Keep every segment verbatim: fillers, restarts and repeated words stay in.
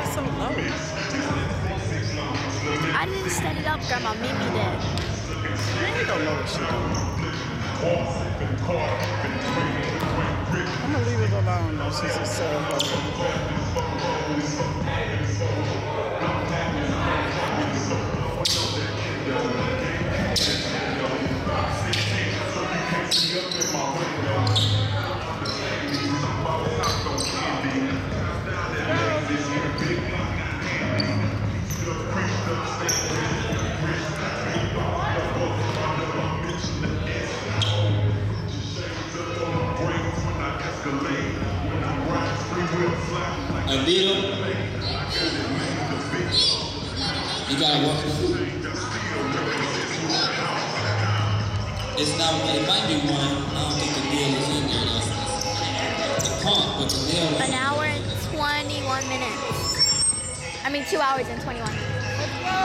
so low. I didn't set it up, Grandma. Mimi did. Mimi don't know what she doing. I'm gonna leave it alone though. She's a set up already. Anita, you gotta work. It's not, it might be one. I don't think the deal is in there. That's, that's the pump, but the deal. An hour and twenty-one minutes. I mean, two hours and twenty-one minutes. Let's go!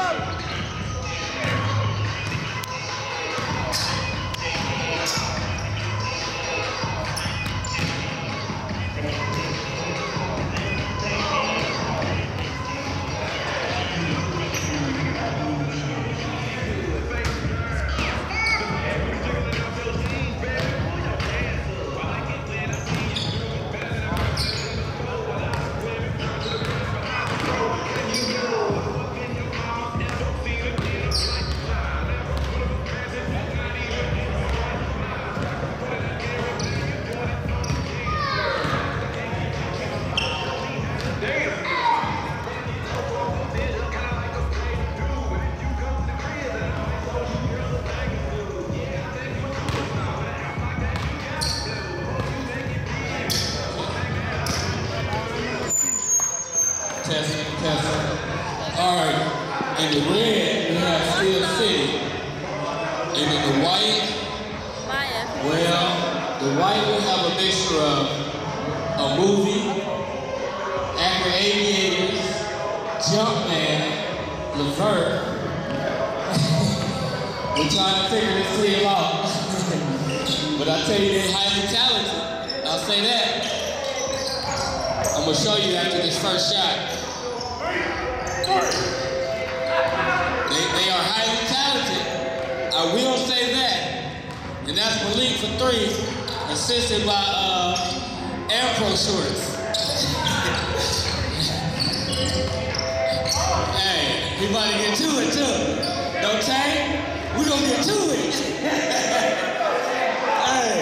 Test, test. All right. In the red, we have Steel City. And in the white, Maya. well, the white will have a mixture of a movie, Acro Aviators, Jumpman, Levert. We're trying to figure this team out. But I tell you, they're highly talented. I'll say that. I'm gonna show you after this first shot. They, they are highly talented. I will say that. And that's Malik for three, assisted by uh, Air Pro Shorts. Hey, we about to get to it too. Don't take? We gonna get to it. Hey.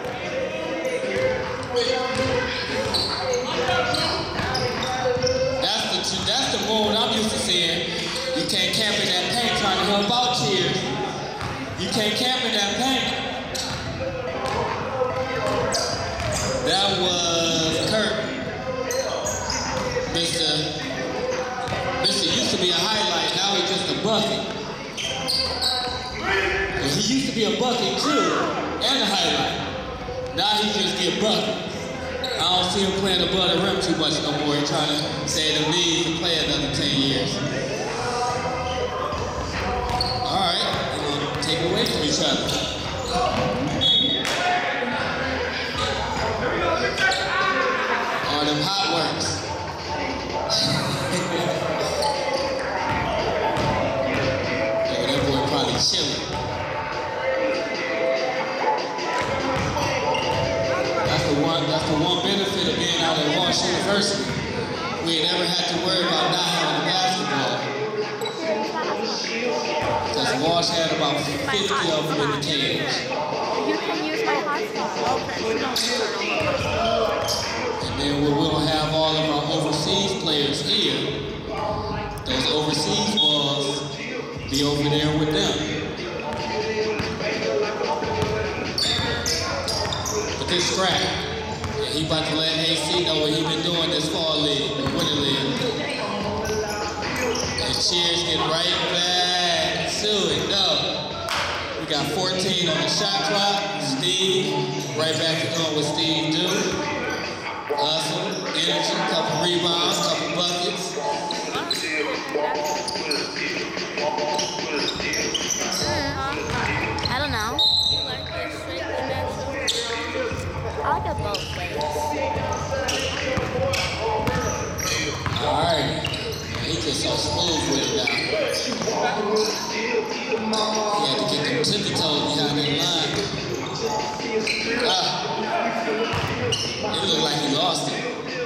That's the that's the mode I'm used to seeing. You can't camp in that paint trying to help out cheers. You can't camp in that paint. That was Kurt. Mister Mister used to be a highlight, now he's just a bucket. Well, he used to be a bucket too, and a highlight. Now he just get bucket. I don't see him playing above the rim too much no more. He's trying to say the league to play another ten years. All right, we're gonna take it away from each other. All them hot works. Yeah, that boy probably chilling. That's the one. That's the one benefit of being out at Walsh University. We ain't never had to worry about not having a basketball. Because Walsh had about fifty of them in the cage. You can use my hotspot. And then we will have all of our overseas players here. Those overseas balls be over there with them. But this scrap, and he about to let A C know what he been doing this fall league, the winter league. And Cheers get right back to it. No. We got fourteen on the shot clock. Steve, right back to doing what Steve do. Hustle, energy, couple rebounds, couple buckets. I don't know. You like this straight and natural? I like it both ways. All right. just so smooth with it now. He had to get them tippy toes behind that line. Ah. It looked like he lost it.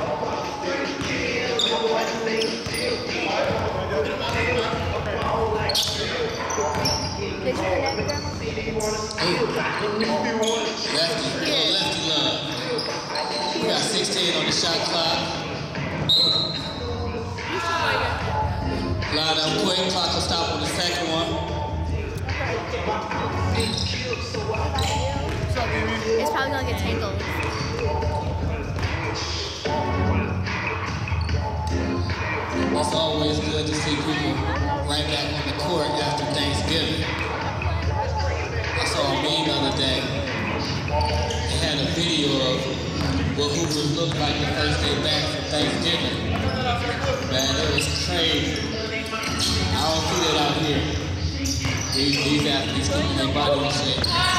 Did you connect them? Lefty, little lefty love. We got sixteen on the shot clock. Line up quick, clock will stop on the second one. It's probably gonna get tangled. It's always good to see people right back on the court after Thanksgiving. I saw a meme the other day. They had a video of what Hoopers looked like the first day back from Thanksgiving. Man, it was crazy. I don't see that out here. These, these athletes keeping their body in shape.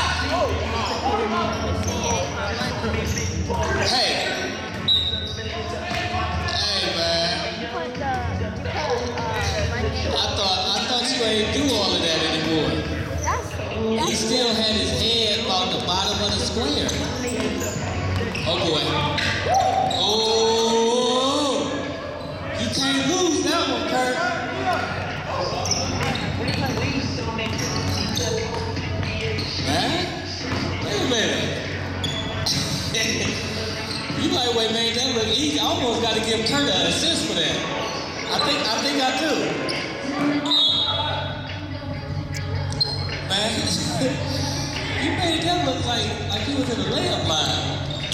Hey! Hey, man. You put the, you put, uh, money in. I thought, I thought you ain't do all of that anymore. That's, He that's still had his head on the bottom of the square. Oh boy. Oh! You can't lose that one, Kurt. Man, wait a minute. You lightweight made that look easy. I almost got to give Kurt an assist for that. I think, I think I do. Man, you made that look like like he was in the layup line.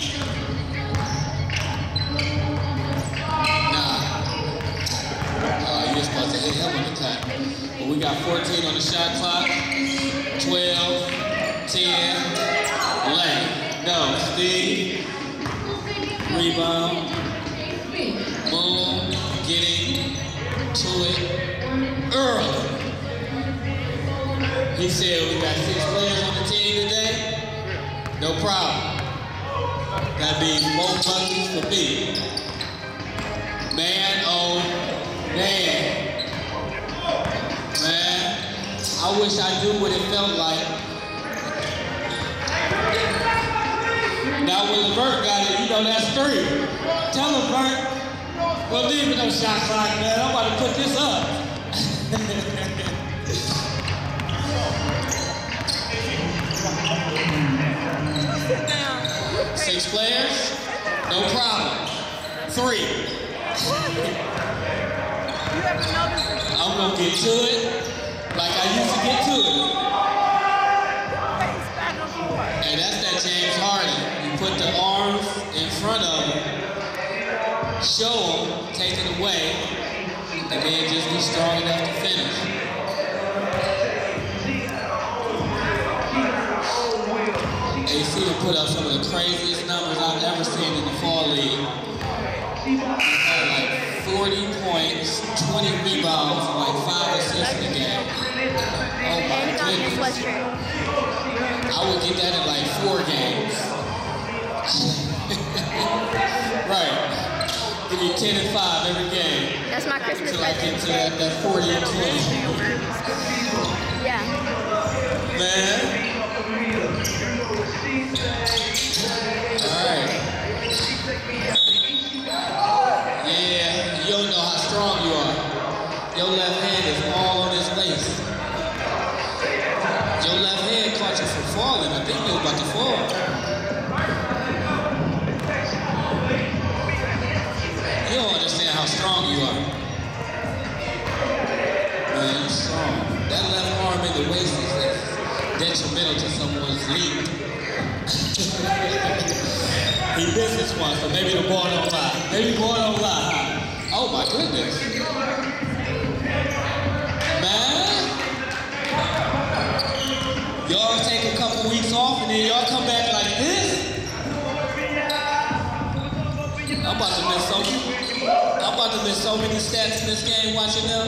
Nah. Uh, you were supposed to hit him on the cut. But we got fourteen on the shot clock. twelve, ten, lane. No, Steve. Rebound. Boom. Getting to it early. He said we got six players on the team today. No problem. That means more buckets for me. Man, oh, man. Man, I wish I knew what it felt like. Now when Levert got it, you know that's three. Tell Levert, well, leave me no shot clock, man. I'm about to put this up. Six players, no problem. Three. I'm gonna get to it like I used to get to it. And that's that James Harden. You put the arms in front of him, show him, take it away, and then just be strong enough to finish. A C to put up some of the craziest numbers I've ever seen in the fall league. He had like forty points, twenty rebounds, and like five assists in the game. Oh my goodness. I would get that in like four games. Right. Give me ten and five every game. That's my Christmas Until I present. get to that, that forty and twenty. Yeah. Man. Alright. Yeah, you don't know how strong you are. Your left hand is all on his waist. Your left hand caught you from falling. I think you were about to fall. You don't understand how strong you are. Man, you're strong. That left arm in the waist is detrimental to someone's leap. He missed this one, so maybe the ball don't lie. Maybe the ball don't lie. Oh my goodness. Man. Y'all take a couple weeks off and then y'all come back like this? I'm about to miss so I'm about to miss so many stats in this game watching them.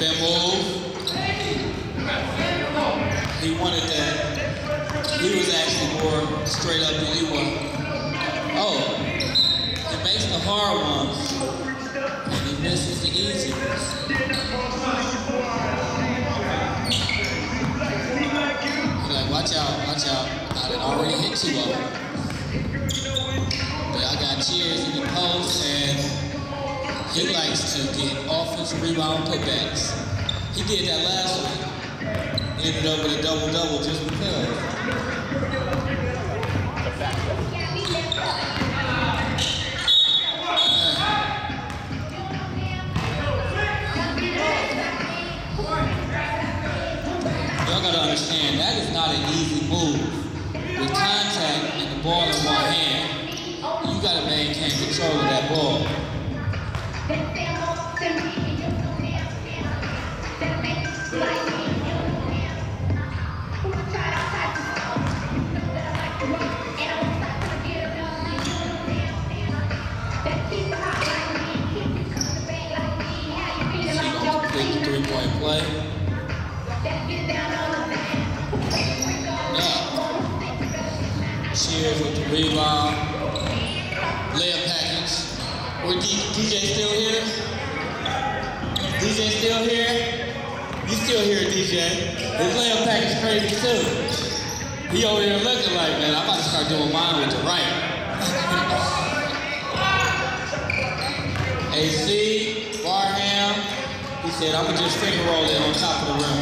that move. He wanted that. He was actually more straight up than you were. Oh, he makes the hard ones, and he misses the easy ones. He's like, watch out, watch out. I done already hit two of them. But I got cheers in the post, and he likes to get offensive rebound putbacks. He did that last one. Ended up with a double-double just because. Y'all gotta understand, that is not an easy move. With contact and the ball in one hand, you gotta maintain control of that ball. Three-point play. Now, Cheers with the rebound. Layup package. Where D J still here? D J still here? You still here, D J? His layup package crazy too. He over here looking like, man, I'm about to start doing mine with the right. A C, Barham. He said, I'm gonna just finger roll it on top of the rim.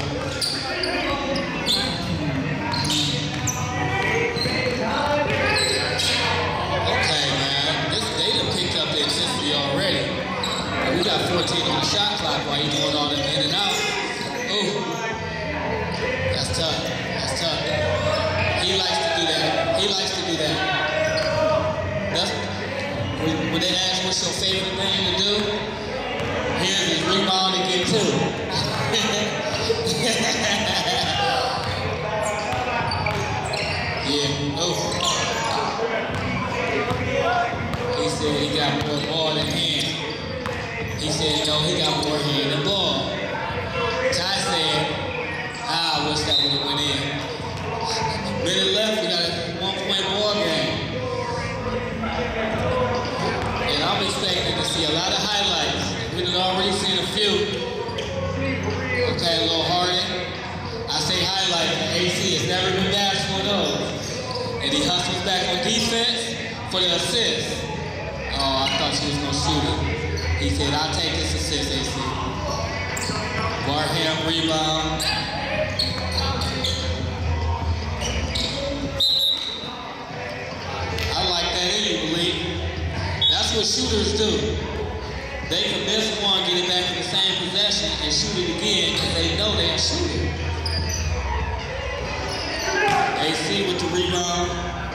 Okay, man. This, they done picked up the intensity already. And we got fourteen on the shot clock while you doing all them in and out. Ooh. That's tough. That's tough. He likes to do that. He likes to do that. That's, when they ask what's your favorite thing to do, here's his rebound and get two. Yeah, oh. He said he got more ball than hand. He said, no, he got more hand than ball. Ty said, ah, I wish that would have went in. Minute left, we got a one-point ball game. And I'm expecting to see a lot of highlights. We've already seen a few. Okay, a little Harden. I say highlights. A C has never been bashful of those. And he hustles back on defense for the assist. Oh, I thought she was going to shoot it. He said, I'll take this assist, A C. Barham rebound. I like that in you, Malik. That's what shooters do. They can miss one, get it back in the same possession, and shoot it again because they know they can shoot it. A C with the rebound.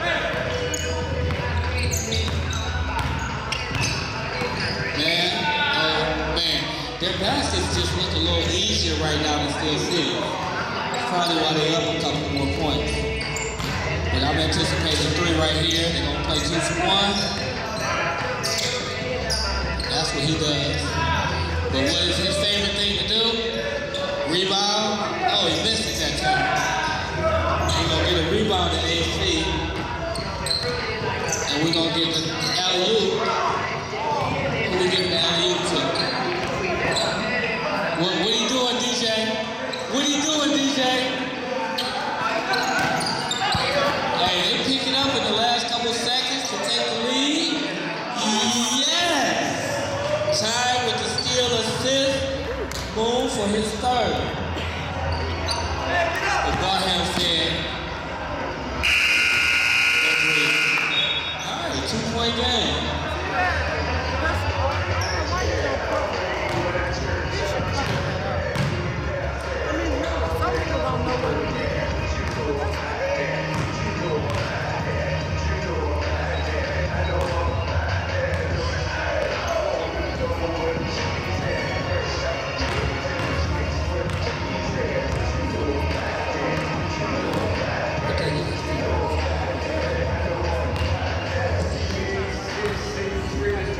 Man, oh man. Their baskets just look a little easier right now than Steel City. That's probably why they up a couple more points. But I'm anticipating three right here. They're going to play two for one. That's what he does. But what is his favorite thing to do? Rebound. Oh, he missed it that time. We're going to get a rebound at A C. And we're going to get the alley-oop. Who we getting the alley-oop to? What, what are you doing, D J? What are you doing, D J? Hey, they picking up in the last couple seconds to take the lead. Yes! Ty with the steal assist. Boom for his third. But Barham said, all right, two-point game. Three.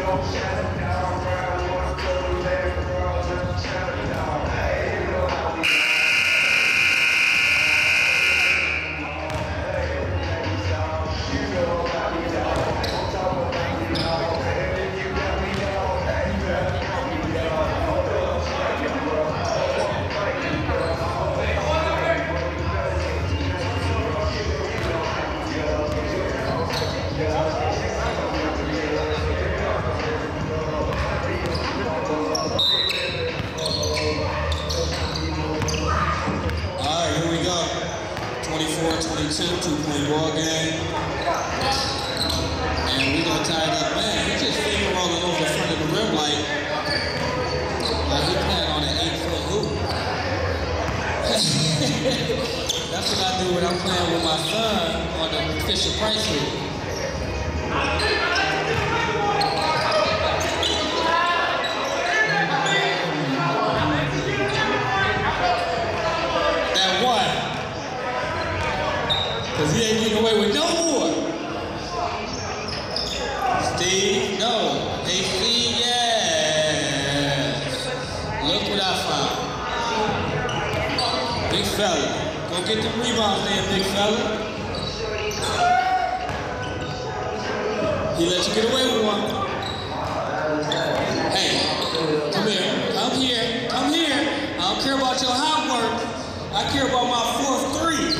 twenty-two, two-point ball game. And we're gonna tie it up. Man, he just finger rolling over the front of the rim like, like he playing on an eight-foot hoop. That's what I do when I'm playing with my son on the Fisher-Price hoop. That one. Because he ain't getting away with no more. Steve, no. A C, yes. Look what I found. Big fella. Go get them rebounds there, big fella. He let you get away with one. Hey, come here. Come here. Come here. I don't care about your hot work. I care about my fourth three.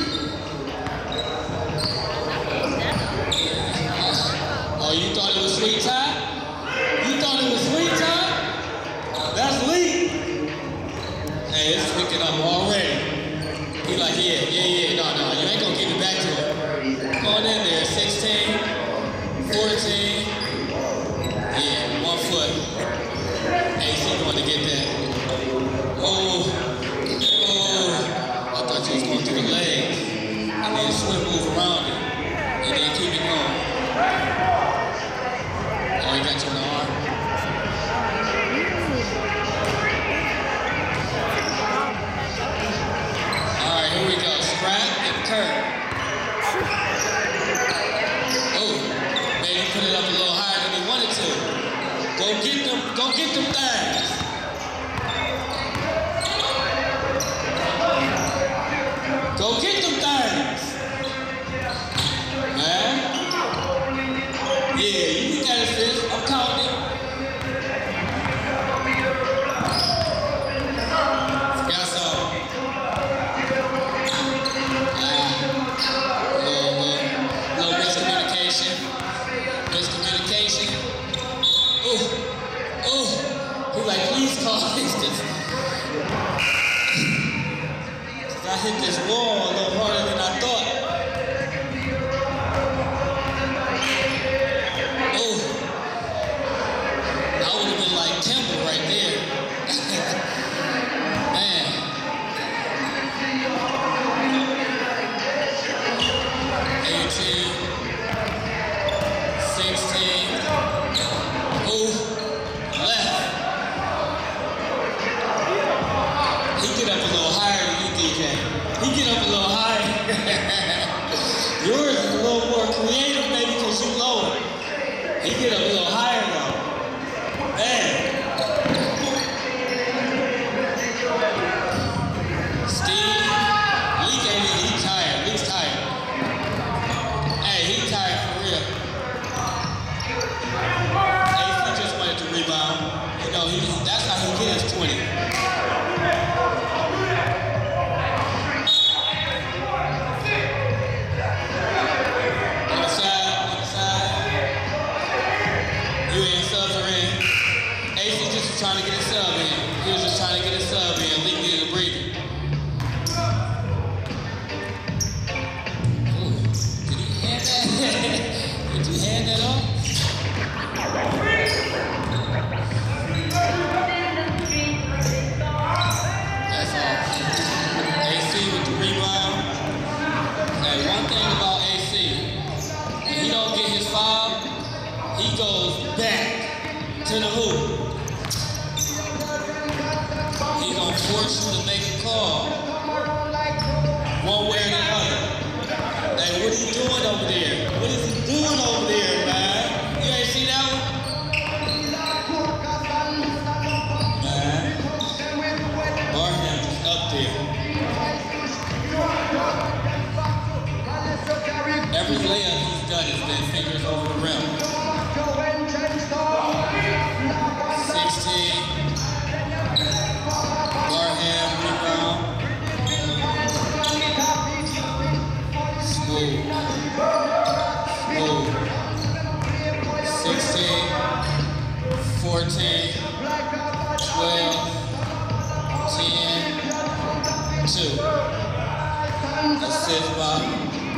Oh, you thought it was sweet time? You thought it was sweet time? That's Lee. Hey, it's picking up already. He like, yeah, yeah, yeah. No, no, you ain't gonna give it back to him. Going in there, sixteen, fourteen. Yeah, one foot. Hey, he going to get that. Oh, oh. I thought you was going through the legs. And then swim move around it. And then keep it going. Oh, he got you in the arm? All right, here we go. Scrap and Kirk. Oh, maybe put it up a little higher than he wanted to. Go get them, go get them things. Go get them things. Man. Yeah, you got it, sis. I'm counting it. Got some. Uh, little, little, little miscommunication. Miscommunication. Ooh. Ooh. He's like, please call this. Because I hit this wall a little harder than I thought. Yours is a little more creative, maybe, because you lower. He get up a little higher, though. Man. Steve, Lee came in, he tired. Lee's tired. Hey, he tired for real. Hey, he just wanted to rebound. You know, he, that's how he gets his twenty. Trying to get a sub in. He was just trying to get a sub in. Lee needed a breather. Ooh, did he hand that? Did you hand that off? That's all. A C with the rebound. Hey, one thing about A C, when he don't get his foul, he goes back to the hoop. He's gonna force you to make a call, one way or the other. Hey, what are you doing over there? What is he doing over there, man? You ain't see that one? Man, Barham is up there. Every layup he's done has been fingers over the rim. sixteen. Barham, rebound. Smooth. Smooth. sixteen. fourteen. twelve. ten. two. Assist by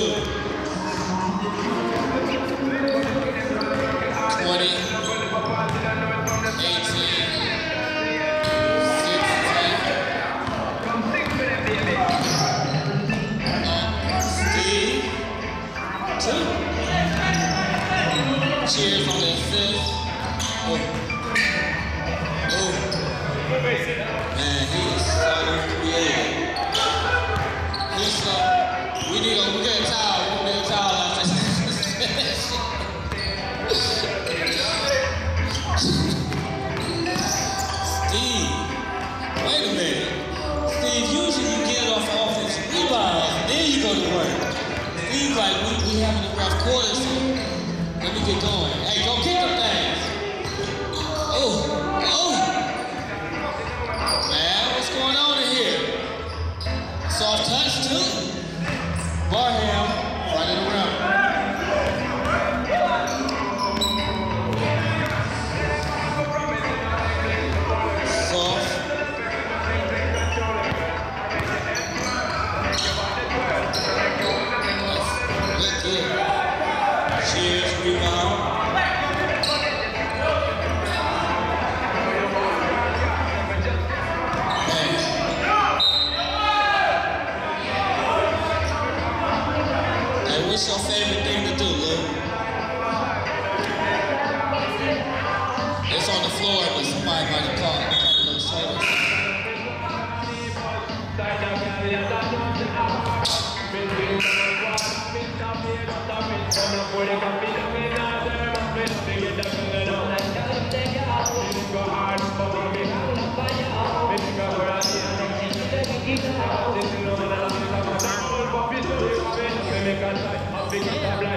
two. twenty. eighteen. sixteen. Uh, Steve. Two. Cheers on the assist. Oh. Oh. Man, he is so creative. He's so. We need a. We get a towel. We get a towel out there. Steve. Wait a minute. Steve, usually you get it off the offensive rebounds, and then you go to work. Steve, like, we, we having a rough quarter, so let me get going. Hey, go kick them things. Oh, oh. Man, what's going on in here? Soft touch, too. Barham, running around. Soft. Look good. Cheers, rebound. Hey, what's your favorite thing to do, Lou? It's on the floor, but somebody might have caught a couple of shoulders. Make a